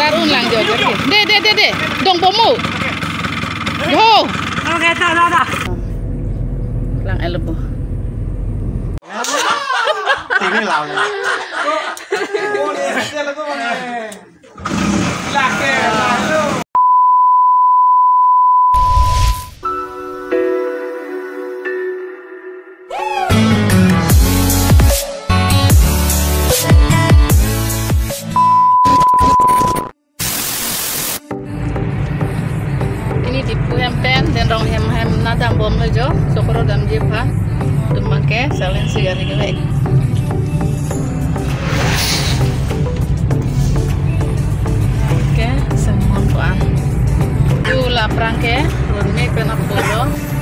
Tarun lang jo gari. De. Dong bomu. Yo. Oke, dah. Lang elbo. Tinggi lah. Ini di Puhem Ten dan rong hem nadam bom lo jo. Sokoro dam jepa. Tumbangke salen sigari gelek. Oke, semua puan. Tu laprang ke, runme penak polo.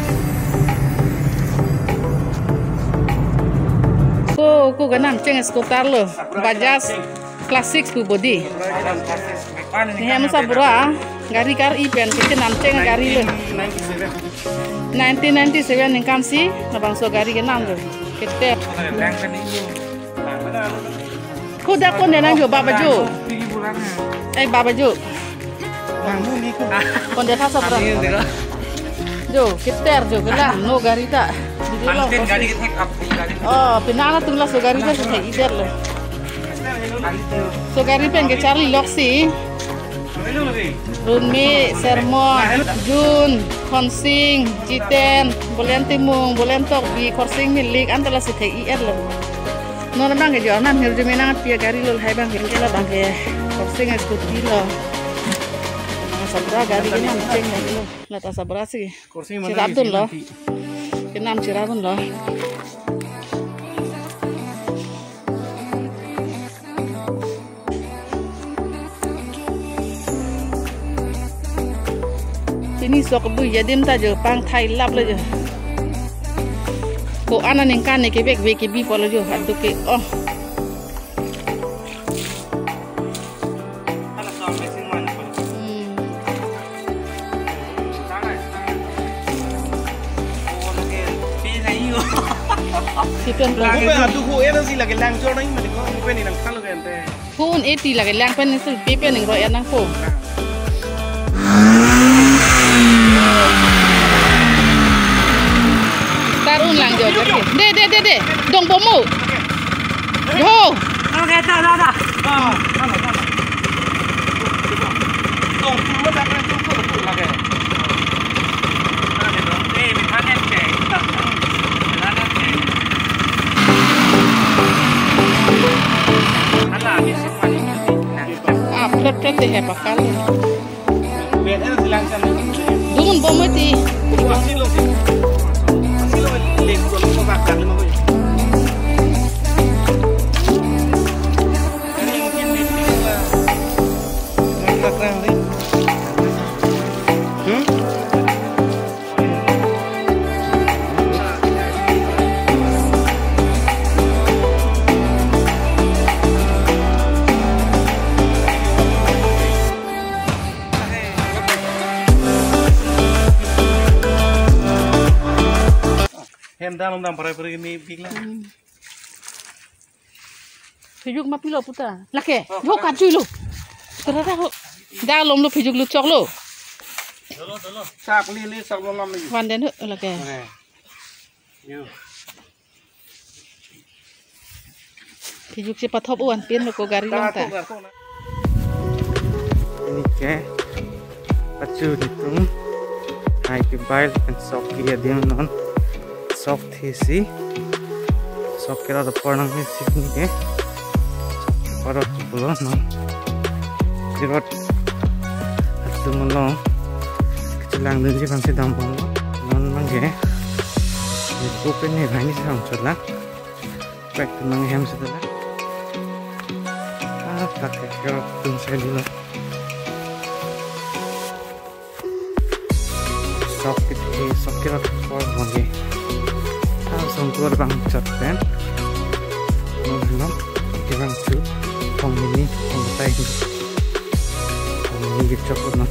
Ku ganam ceng skutar lo. Bajas klasik ku body. Ni hem sabura. Gari kar ipen kita namceng gari lo. 1997 ingkam si, nabang so gari kenam lo. Kita. Kuda ko nenang jo babaju. Babaju. Konde khasa bra. Jo, kita jo kelang no gari tak. Gari kita up Oh, pinana tungla so gari tak se ider lo. So gari pen ke Charlie Loxi. Runmi, Sermon, Jun, Konsing, Jiten, Bolen Timung, Bolen Tok, Bi Korsing milik antara si TIR lo. Nona bang ke jornan hirju menang pia gari lo hai bang hirju bang ke Korsing skuti lo. Sabra gari ke nam ceng gari lo. Lata sabra sih. Cirabun lo. Ke nam Cirabun lo. Ini sok bu yadim ta jo pang thai lap le jo ko anan ingkan ne kebek be ke bi polo jo hadu ke oh Sipen Aku hadu ku era sih lagi lang jo nai mali ko pe ni nang khalo gen te. Kun 80 lagi lang pen su pepe ning ro yanang ko Tarun lang jo gari. De. Dong bomu. Yo. Oke, dah. Dong cuma dah kena cukup lagi. Plet deh bakal. Biar era sih lang sana. Dungun bomu ti. Masih lo lek ko bakal mo ko. Ini mungkin mereka keren deh. Hem dalam parai ini bigla. Fijuk ma pilo puta. Lake, yo kacu lo. Terada ho. Dalom lo fijuk lu cok lo. Dolo. Sak lili sak lolom lagi. Wanden ho lake. Yo. Fijuk si patop uan pin lo ko gari long ta. Ini ke pacu ditung. Hai ke bail kan sok dia dia non. Sok thisi sok kira the pornang ni sini ke parot pulo no kirot atu molo kecilang dunji bangsi dampong non mangge ni open ni bani sam chola back to mang hem sedala tak kira tum selilo sok kira por mangge songkur bang cotpen belum kita cu pong ini pong tay pong ini gitu no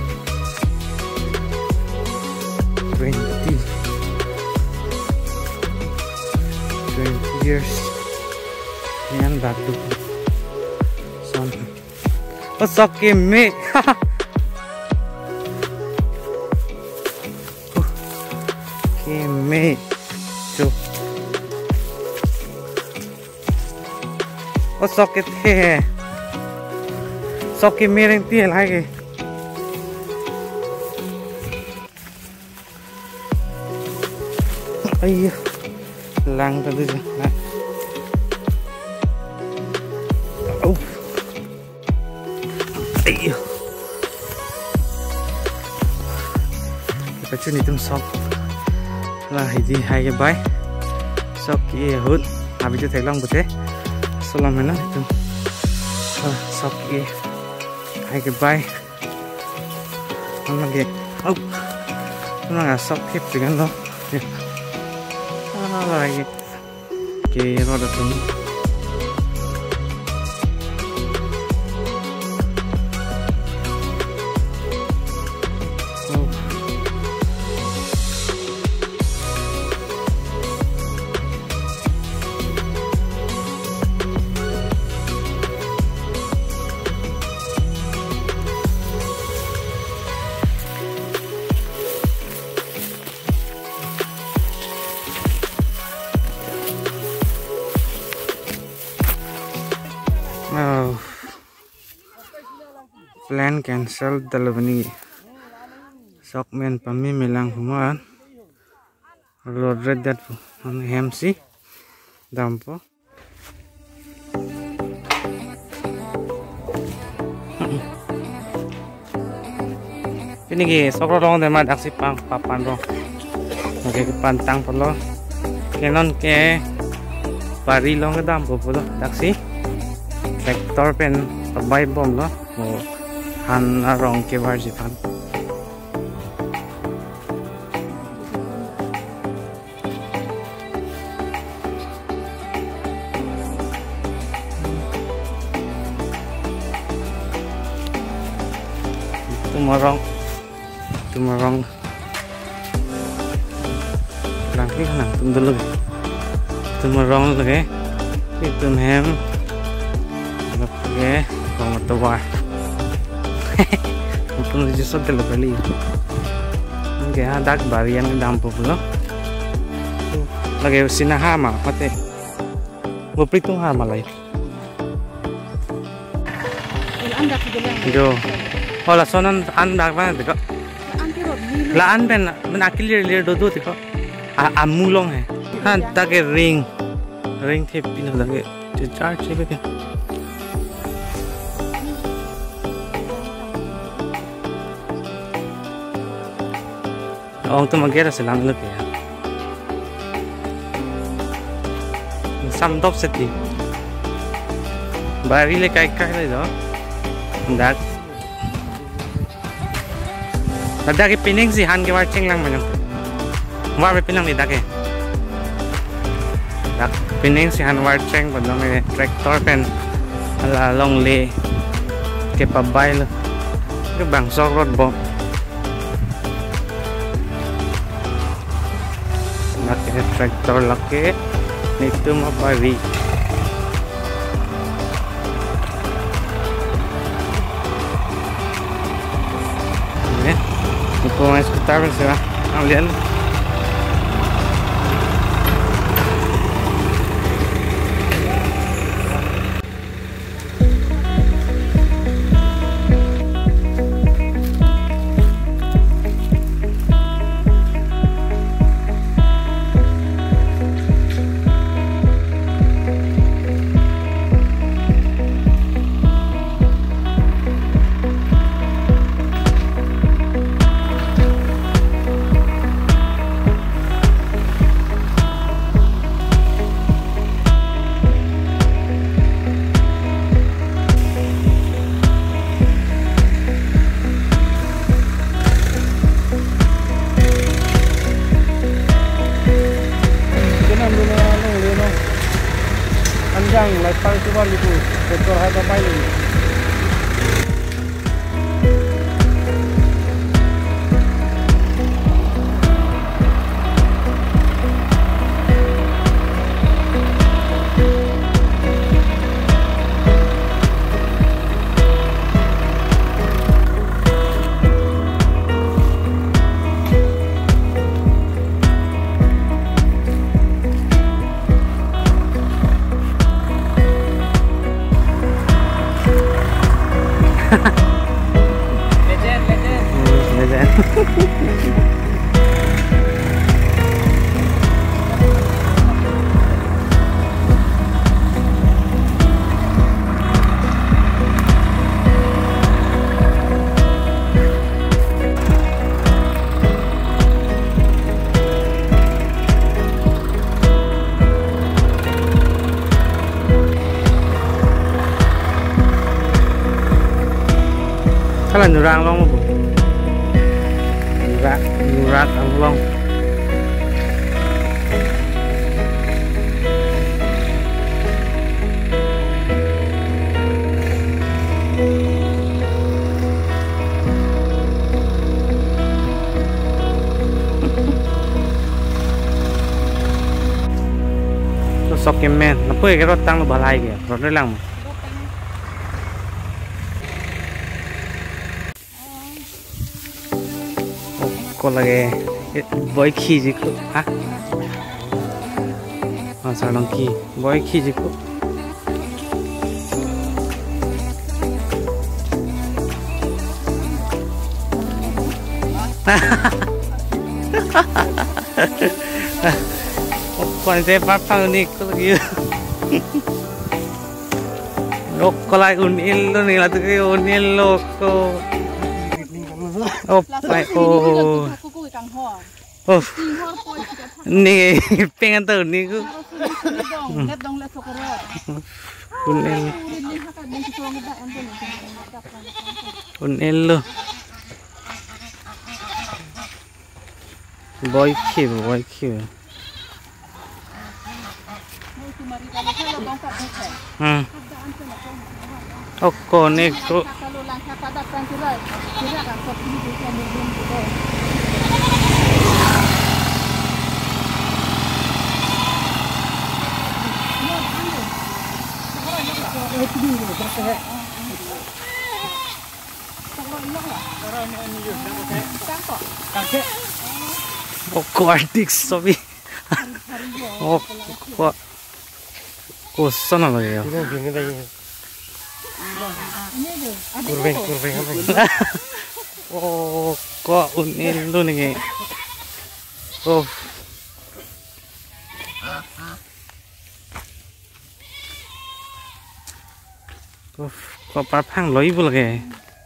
20 years yan bago son Soke me. Me. Chu. Soke the. Soke me reng ti lai ke. Ay, lang tadi je. Oh. Ay. Kita ni tum sok. Là thì hai cái bay sau khi hút bây giờ thấy lòng bự thế sau làm nó thì sau khi hai cái bay nó là cái nó là sau tiếp từ cái đó nó là cái nó là tụi plan cancel dalawani sokmen pami milang human road red that on MC dampo ini ki sokro dong de ma daksi pang papan ro oke ke pantang polo kenon ke pari long ke dampo polo daksi traktor pen bai bom lo han arong ke varji pan tumarong lagi nang tundul tumarong lagi itu hem lagi kalau tawar Untung aja sotel beli. Oke, ada varian dampo pulo. Lagi usina hama, mate. Bepritung hama lagi. Jo. Hola sonan andak mana tiko? Laan pen menakilir lir dodo tiko. Amulong hai. Han take ring tip pino lagi. Charge ke. Ông tôi mà ghé là sẽ làm lực kìa. Xăm tóc sẽ tìm. Bà đi lấy cái này đó. Đã. Đã cái pinning gì han cái vào chênh lăng mà nhung. Vào cái pinning này đã kìa. Đã pinning gì han vào chênh vào lòng này tractor pen là long lê cái bà bay luôn. Cái bảng sóc rốt bộ. Pakai traktor laki itu mah pari ya itu mau sekitar berapa kalian Legend. Legend. Là Nurang long không? Nurat ang long. Nó sọc cái men, nó phơi cái rốt tăng nó bà lai kìa, rốt đấy lăng mà. Ko lagi boy khi gì cũng hả? Sao đồng khi boy khi gì cũng còn thế phát phăng đi có lagi lo ko lagi unil lo nih lah tu ke unil lo ko oh my oh oh ni pengen tahu ni ku unil lo boy cute oh konek tu oh artik sobi oh kok oh sana lagi ya kurveng oh kok unil tu nih oh kok parphang loi bu lagi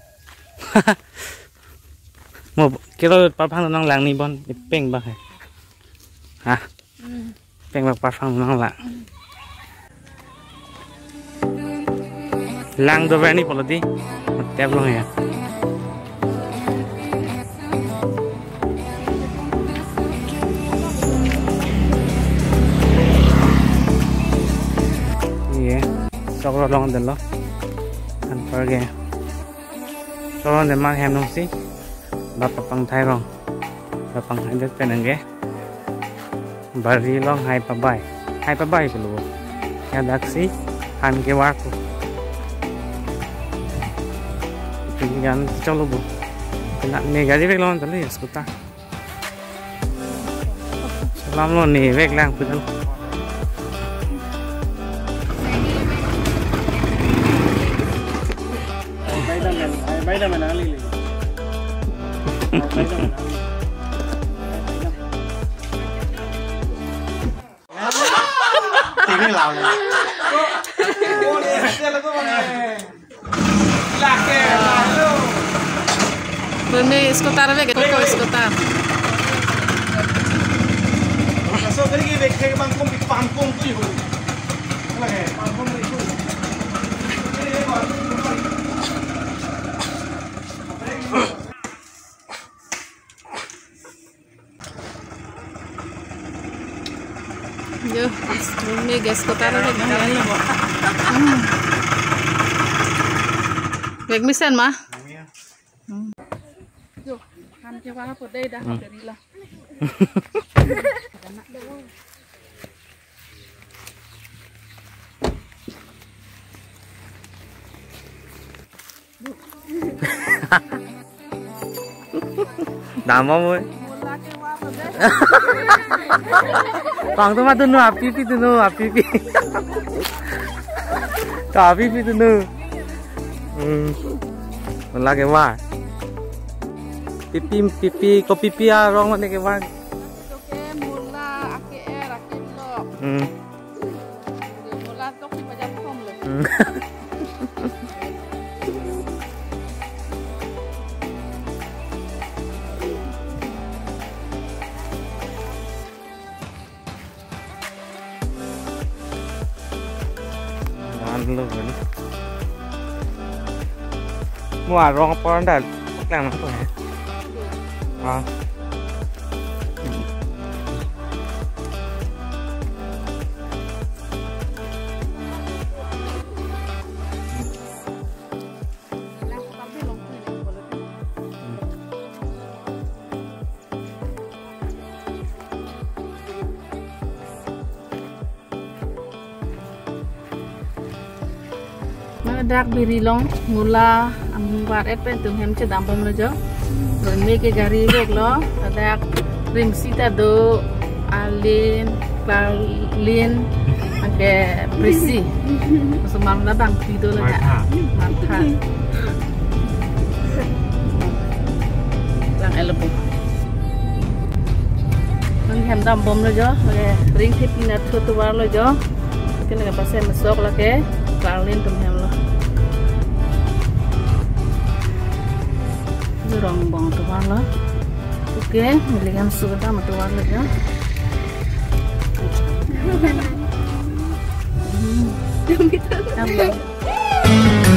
mau kita parphang nang lang ni bon peng bak hả peng bak parphang nang lang lang do berani polati tep long ya iya sok long den lo an par ge so den mang hem nong si bapak pang thai rong bapak hai det pen ang ge bari long hai pa bai ko lo ya daksi han ke wa ko tinggal coba bu kena nih gaji vek lawan tadi ya skuta selam lo nih vek lang betul baida menali tinggi lawan boleh hasil itu boleh Bumi skutar vek koko skutar so dari vek ke bangkong di pangkong tu yo lagi pangkong itu yo bumi gas skutar vek vek misen mah yo han ke wa po đây dah dari lah Dah mau Bang tu mah tu nu api tu nu api tu nu lagi war. Pipi ko pipi arong ni ke war. Oke, mula akil lo. Mula tok di pajak kom lo. Luôn rồi đi. Mua rong con đã làm nó rồi. Dak birilong mula ambat pen tum hem che dam pom lo jo rene ke gari lek lo dak ring sita do alin balin ake prisi semam na bang pido lo ya mantha lang elebu nang hem dam pom lo jo ring thip na thu war lo jo kene ka pase masok la ke balin tum hem lo rong bong tuan lo. Oke, milikan sudah sama tuan lo ya. Jom kita.